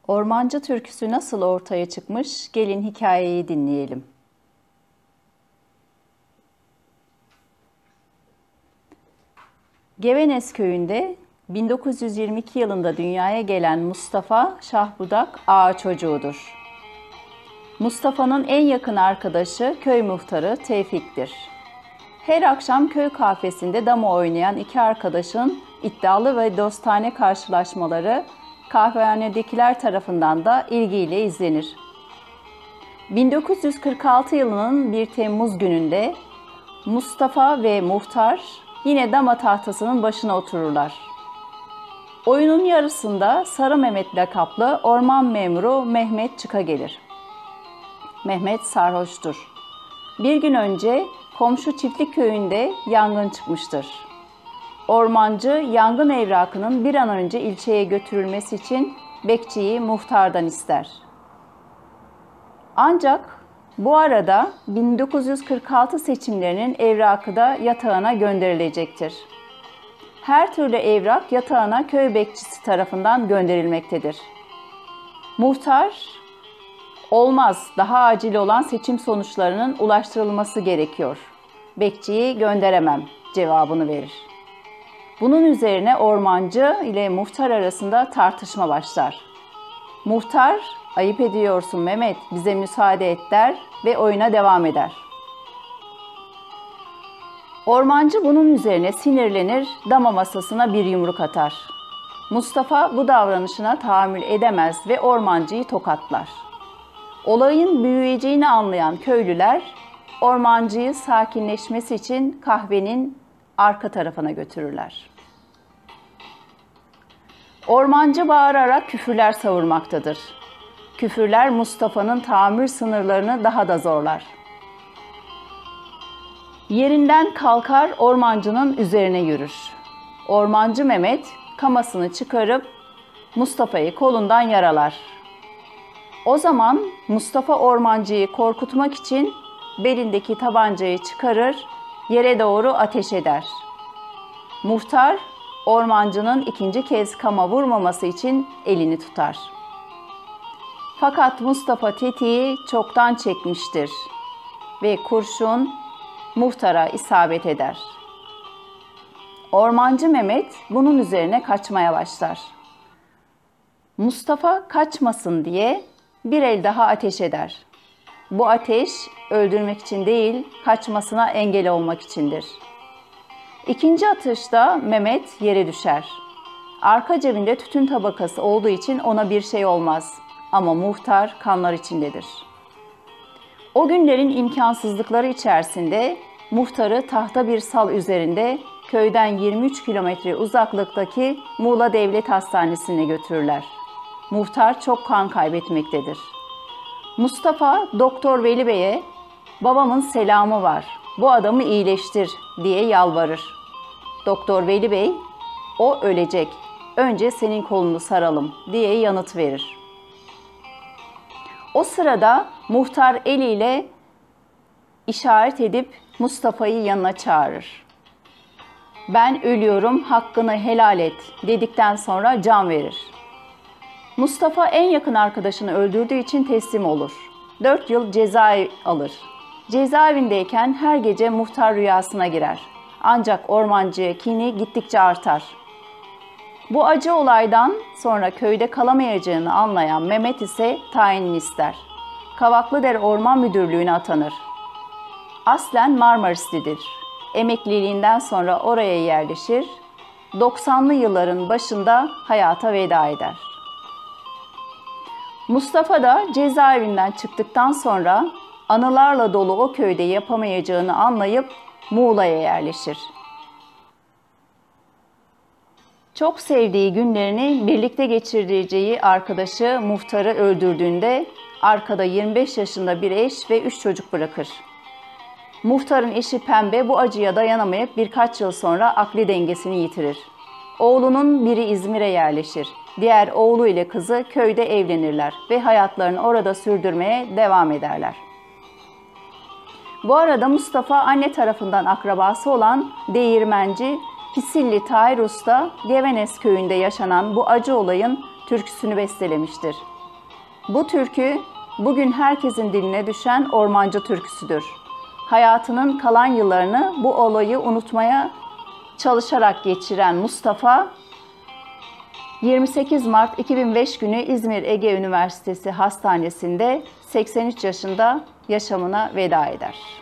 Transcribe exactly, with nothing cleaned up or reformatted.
Ormancı türküsü nasıl ortaya çıkmış? Gelin hikayeyi dinleyelim. Gevenes köyünde bin dokuz yüz yirmi iki yılında dünyaya gelen Mustafa Şahbudak ağa çocuğudur. Mustafa'nın en yakın arkadaşı köy muhtarı Tevfik'tir. Her akşam köy kafesinde dama oynayan iki arkadaşın iddialı ve dostane karşılaşmaları kahvehanedekiler tarafından da ilgiyle izlenir. bin dokuz yüz kırk altı yılının bir Temmuz gününde Mustafa ve muhtar yine dama tahtasının başına otururlar. Oyunun yarısında Sarı Mehmet lakaplı orman memuru Mehmet çıka gelir. Mehmet sarhoştur. Bir gün önce komşu çiftlik köyünde yangın çıkmıştır. Ormancı yangın evrakının bir an önce ilçeye götürülmesi için bekçiyi muhtardan ister. Ancak bu arada bin dokuz yüz kırk altı seçimlerinin evrakı da yatağına gönderilecektir. Her türlü evrak yatağına köy bekçisi tarafından gönderilmektedir. Muhtar, olmaz, daha acil olan seçim sonuçlarının ulaştırılması gerekiyor. Bekçiyi gönderemem cevabını verir. Bunun üzerine ormancı ile muhtar arasında tartışma başlar. Muhtar, ayıp ediyorsun Mehmet, bize müsaade et der ve oyuna devam eder. Ormancı bunun üzerine sinirlenir, dama masasına bir yumruk atar. Mustafa bu davranışına tahammül edemez ve ormancıyı tokatlar. Olayın büyüyeceğini anlayan köylüler, ormancıyı sakinleşmesi için kahvenin arka tarafına götürürler. Ormancı bağırarak küfürler savurmaktadır. Küfürler Mustafa'nın tahammül sınırlarını daha da zorlar. Yerinden kalkar ormancının üzerine yürür. Ormancı Mehmet kamasını çıkarıp Mustafa'yı kolundan yaralar. O zaman Mustafa ormancıyı korkutmak için belindeki tabancayı çıkarır, yere doğru ateş eder. Muhtar, ormancının ikinci kez kama vurmaması için elini tutar. Fakat Mustafa tetiği çoktan çekmiştir ve kurşun muhtara isabet eder. Ormancı Mehmet bunun üzerine kaçmaya başlar. Mustafa kaçmasın diye bir el daha ateş eder. Bu ateş öldürmek için değil, kaçmasına engel olmak içindir. İkinci atışta Mehmet yere düşer. Arka cebinde tütün tabakası olduğu için ona bir şey olmaz. Ama muhtar kanlar içindedir. O günlerin imkansızlıkları içerisinde muhtarı tahta bir sal üzerinde köyden yirmi üç kilometre uzaklıktaki Muğla Devlet Hastanesi'ne götürürler. Muhtar çok kan kaybetmektedir. Mustafa, Doktor Veli Bey'e babamın selamı var, bu adamı iyileştir diye yalvarır. Doktor Veli Bey, o ölecek, önce senin kolunu saralım diye yanıt verir. O sırada muhtar eliyle işaret edip Mustafa'yı yanına çağırır. Ben ölüyorum, hakkını helal et dedikten sonra can verir. Mustafa en yakın arkadaşını öldürdüğü için teslim olur. Dört yıl ceza alır. Cezaevindeyken her gece muhtar rüyasına girer. Ancak ormancı kini gittikçe artar. Bu acı olaydan sonra köyde kalamayacağını anlayan Mehmet ise tayinini ister. Kavaklıdere Orman Müdürlüğü'ne atanır. Aslen Marmarislidir. Emekliliğinden sonra oraya yerleşir. doksanlı yılların başında hayata veda eder. Mustafa da cezaevinden çıktıktan sonra anılarla dolu o köyde yapamayacağını anlayıp Muğla'ya yerleşir. Çok sevdiği günlerini birlikte geçireceği arkadaşı muhtarı öldürdüğünde arkada yirmi beş yaşında bir eş ve üç çocuk bırakır. Muhtarın eşi Pembe bu acıya dayanamayıp birkaç yıl sonra akli dengesini yitirir. Oğlunun biri İzmir'e yerleşir. Diğer oğlu ile kızı köyde evlenirler ve hayatlarını orada sürdürmeye devam ederler. Bu arada Mustafa anne tarafından akrabası olan değirmenci Pisilli Tahir Usta, Gevenes köyünde yaşanan bu acı olayın türküsünü bestelemiştir. Bu türkü bugün herkesin diline düşen ormancı türküsüdür. Hayatının kalan yıllarını bu olayı unutmaya çalışarak geçiren Mustafa, yirmi sekiz Mart iki bin beş günü İzmir Ege Üniversitesi Hastanesi'nde seksen üç yaşında yaşamına veda eder.